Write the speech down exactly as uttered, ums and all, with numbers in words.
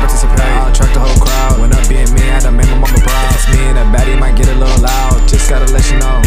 participate. I'll attract the whole crowd. When up being me, I done made my mama proud. If it's me and that baddie might get a little loud. Just gotta let you know.